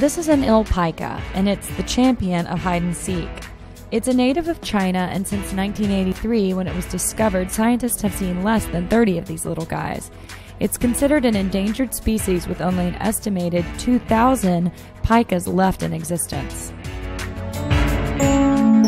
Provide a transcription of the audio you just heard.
This is an Ili Pika, and it's the champion of hide and seek. It's a native of China, and since 1983, when it was discovered, scientists have seen less than 30 of these little guys. It's considered an endangered species with only an estimated 2,000 pikas left in existence.